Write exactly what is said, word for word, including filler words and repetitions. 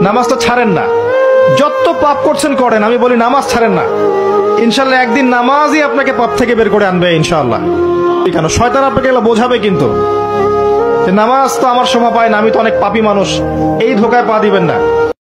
নামাজটা ছাড়েন না, যত পাপ করছেন করেন, আমি বলি নামাজ ছাড়েন না। ইনশাল্লাহ একদিন নামাজই আপনাকে পাপ থেকে বের করে আনবে ইনশাআল্লাহ। কেন শয়তান আপনাকে এগুলো বোঝাবে কিন্তু, যে নামাজ তো আমার শোভা পায় না, আমি তো অনেক পাপী মানুষ, এই ধোকায় পা দিবেন না।